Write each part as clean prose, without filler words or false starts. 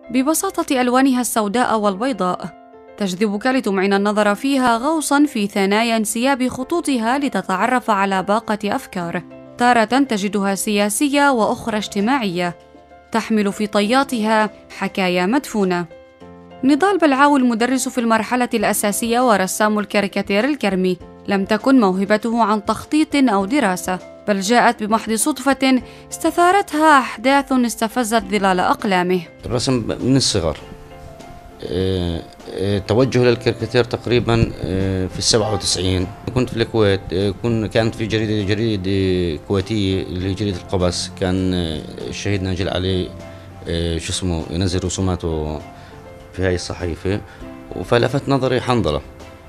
ببساطة ألوانها السوداء والبيضاء تجذبك لتمعن النظر فيها غوصاً في ثنايا انسياب خطوطها لتتعرف على باقة أفكار، تارة تجدها سياسية وأخرى اجتماعية، تحمل في طياتها حكايا مدفونة. نضال بلعاو المدرس في المرحلة الأساسية ورسام الكاريكاتير الكرمي لم تكن موهبته عن تخطيط أو دراسة، بل جاءت بمحض صدفة استثارتها أحداث استفزت ظلال أقلامه. الرسم من الصغر، توجه للكاريكاتير تقريبا في 97. كنت في الكويت، كانت في جريدة كويتية اللي هي جريدة القبس، كان الشهيد ناجي العلي شو اسمه ينزل رسوماته في هاي الصحيفة، فلفت نظري حنظلة.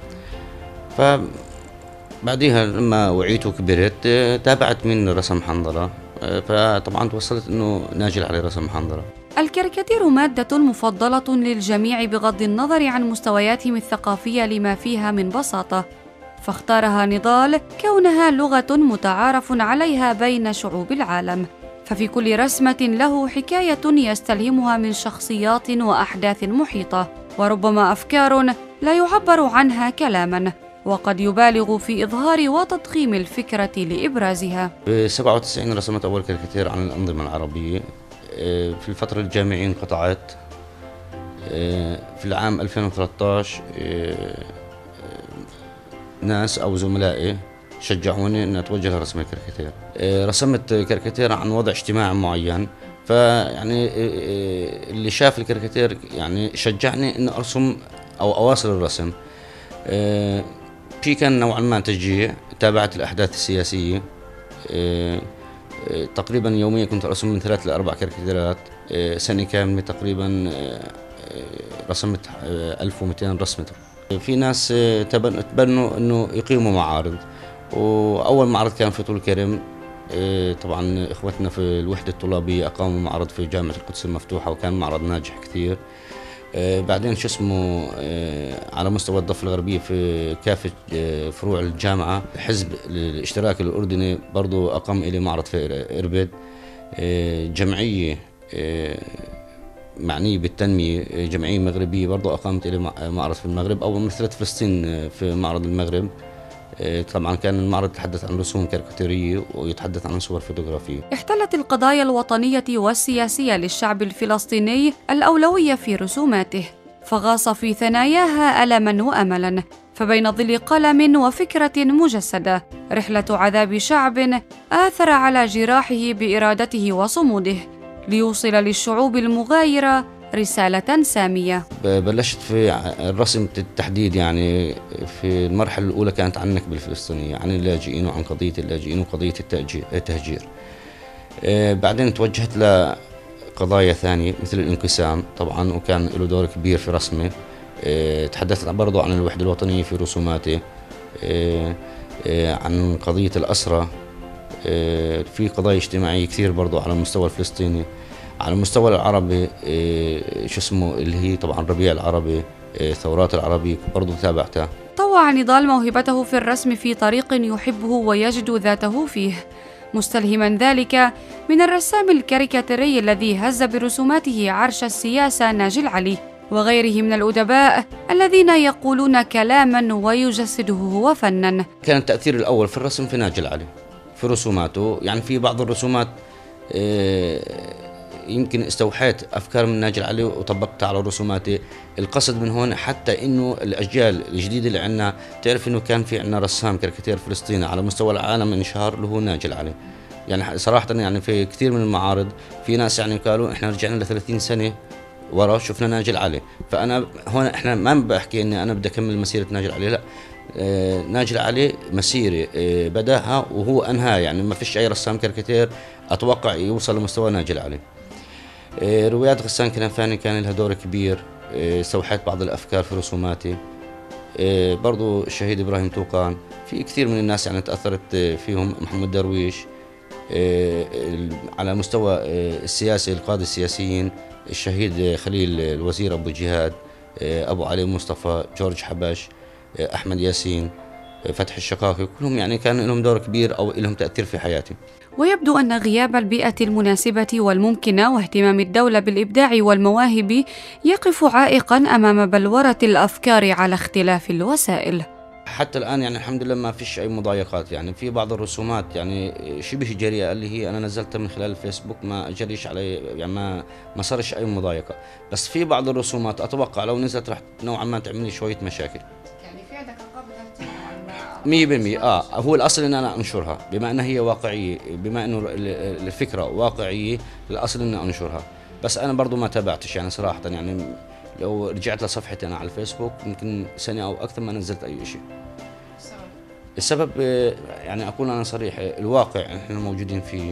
فبعديها لما وعيت وكبرت تابعت من رسم حنظلة، فطبعا توصلت انه ناجي العلي رسم حنظلة. الكاريكاتير مادة مفضلة للجميع بغض النظر عن مستوياتهم الثقافية لما فيها من بساطة، فاختارها نضال كونها لغة متعارف عليها بين شعوب العالم، ففي كل رسمة له حكاية يستلهمها من شخصيات وأحداث محيطة، وربما أفكار لا يعبر عنها كلاما، وقد يبالغ في إظهار وتضخيم الفكرة لإبرازها. في 97 رسمت أول كاريكاتير عن الأنظمة العربية. في الفترة الجامعية انقطعت. في العام 2013 ناس أو زملائي شجعوني أن أتوجه لرسم الكاريكاتير. رسمت كاريكاتير عن وضع اجتماعي معين، فيعني اللي شاف الكاريكاتير يعني شجعني أن أرسم أو أواصل الرسم. في كان نوعا ما تشجيع، تابعت الأحداث السياسية. تقريبا يوميا كنت أرسم من 3 ل 4 كاريكاتيرات. سنة كاملة تقريبا رسمت 1200 رسمة. في ناس تبنوا أنه يقيموا معارض، وأول معرض كان في طول كرم. طبعا إخوتنا في الوحدة الطلابية أقاموا معرض في جامعة القدس المفتوحة، وكان معرض ناجح كثير. بعدين شو اسمه على مستوى الضفة الغربية في كافة فروع الجامعة، حزب الاشتراك الأردني برضو أقام إلي معرض في إربد. جمعية معنية بالتنمية، جمعية مغربية برضو أقامت إلي معرض في المغرب، أو مثلت فلسطين في معرض المغرب. طبعا كان المعرض يتحدث عن رسوم كاريكاتيرية ويتحدث عن صور فوتوغرافية. احتلت القضايا الوطنية والسياسية للشعب الفلسطيني الأولوية في رسوماته، فغاص في ثناياها ألما وأملا، فبين ظل قلم وفكرة مجسدة رحلة عذاب شعب آثر على جراحه بإرادته وصموده ليوصل للشعوب المغايرة رسالة سامية. بلشت في الرسم بالتحديد، يعني في المرحلة الأولى كانت عن النكبة الفلسطينية، عن اللاجئين وعن قضية اللاجئين وقضية التهجير. بعدين توجهت لقضايا ثانية مثل الانقسام طبعا، وكان له دور كبير في رسمه. تحدثت برضو عن الوحدة الوطنية في رسوماته، عن قضية الأسرة. في قضايا اجتماعية كثير برضو على المستوى الفلسطيني. على المستوى العربي شو اسمه اللي هي طبعا الربيع العربي، ثورات العربية برضو تابعتها. طوع نضال موهبته في الرسم في طريق يحبه ويجد ذاته فيه، مستلهما ذلك من الرسام الكاريكاتيري الذي هز برسوماته عرش السياسة ناجي العلي وغيره من الأدباء الذين يقولون كلاما ويجسده هو فنا. كان التأثير الأول في الرسم في ناجي العلي في رسوماته، يعني في بعض الرسومات يمكن استوحيت أفكار من ناجي العلي وطبقتها على رسوماتي. القصد من هون حتى إنه الأجيال الجديدة اللي عنا تعرف إنه كان في عنا رسام كاريكاتير فلسطيني على مستوى العالم انشهر اللي هو ناجي العلي. يعني صراحة يعني في كثير من المعارض في ناس يعني قالوا إحنا رجعنا ل30 سنة ورا شفنا ناجي العلي. فأنا هون إحنا ما بحكي إني أنا بدي أكمل مسيرة ناجي العلي، لا، ناجي العلي مسيرة بداها وهو أنهى، يعني ما فيش أي رسام كاريكاتير أتوقع يوصل لمستوى ناجي العلي. روايات غسان كنفاني كان لها دور كبير، استوحيت بعض الأفكار في رسوماتي. برضو الشهيد إبراهيم توقان، في كثير من الناس يعني تأثرت فيهم، محمد درويش. على مستوى السياسي القادة السياسيين الشهيد خليل الوزير أبو جهاد، أبو علي مصطفى، جورج حبش، أحمد ياسين. فتح الشقاقي، كلهم يعني كان لهم دور كبير أو لهم تأثير في حياتي. ويبدو أن غياب البيئة المناسبة والممكنة واهتمام الدولة بالإبداع والمواهب يقف عائقاً أمام بلورة الأفكار على اختلاف الوسائل. حتى الآن يعني الحمد لله ما فيش أي مضايقات، يعني في بعض الرسومات يعني شبه جريئة اللي هي أنا نزلتها من خلال الفيسبوك، ما جريش علي يعني ما صارش أي مضايقة، بس في بعض الرسومات أتوقع لو نزلت راح نوعا ما تعمل لي شوية مشاكل. يعني في عندك عقبات 100%. هو الأصل إن أنا أنشرها بما أنها هي واقعية، بما إنه الفكرة واقعية، الأصل إن أنشرها، بس أنا برضو ما تابعتش يعني صراحة. يعني لو رجعت لصفحتي أنا على الفيسبوك يمكن سنة أو أكثر ما نزلت أي شيء. السبب يعني أكون أنا صريح، الواقع إحنا موجودين فيه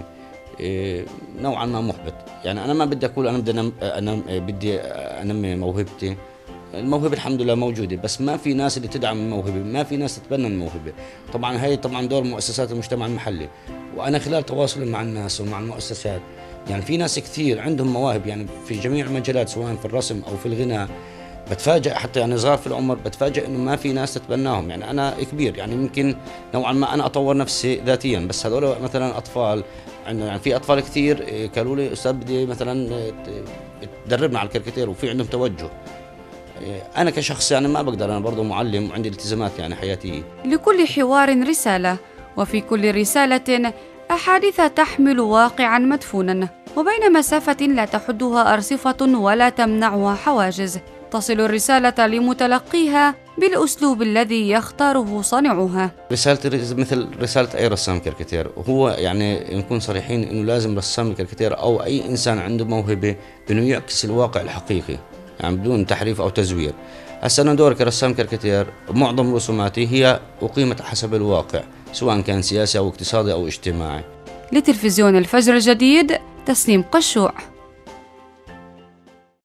نوعا ما محبط. يعني أنا ما بدي أقول أنا بدي أنمي موهبتي، الموهبة الحمد لله موجودة، بس ما في ناس اللي تدعم الموهبة، ما في ناس تتبنى الموهبة. طبعا هي طبعا دور مؤسسات المجتمع المحلي، وأنا خلال تواصلي مع الناس ومع المؤسسات يعني في ناس كثير عندهم مواهب يعني في جميع المجالات، سواء في الرسم أو في الغناء. بتفاجئ حتى يعني صغار في العمر، بتفاجئ انه ما في ناس تتبناهم. يعني انا كبير يعني ممكن نوعا ما انا اطور نفسي ذاتيا، بس هذول مثلا اطفال عندنا، يعني في اطفال كثير قالوا لي استاذ بدي مثلا تدربنا على الكاريكاتير، وفي عندهم توجه. انا كشخص يعني ما بقدر، انا برضه معلم وعندي التزامات يعني حياتيه. لكل حوار رسالة، وفي كل رسالة أحاديث تحمل واقعاً مدفوناً، وبين مسافة لا تحدها أرصفة ولا تمنعها حواجز، تصل الرسالة لمتلقيها بالأسلوب الذي يختاره صانعها. رسالتي مثل رسالة أي رسام كاريكاتير، وهو يعني نكون صريحين إنه لازم رسام الكاريكاتير أو أي إنسان عنده موهبة إنه يعكس الواقع الحقيقي، يعني بدون تحريف أو تزوير. هسه أنا دوري كرسام كاريكاتير معظم رسوماتي هي أقيمت حسب الواقع، سواء كان سياسي أو اقتصادي أو اجتماعي. لتلفزيون الفجر الجديد، تسنيم قشوع.